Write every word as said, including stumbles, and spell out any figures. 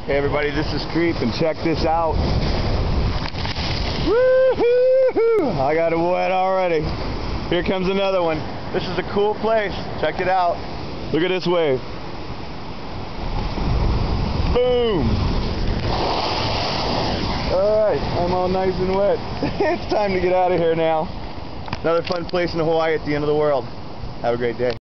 Hey everybody, this is Creep, and check this out. Woo-hoo-hoo! I got it wet already. Here comes another one. This is a cool place. Check it out. Look at this wave. Boom! Alright, I'm all nice and wet. It's time to get out of here now. Another fun place in Hawaii at the end of the world. Have a great day.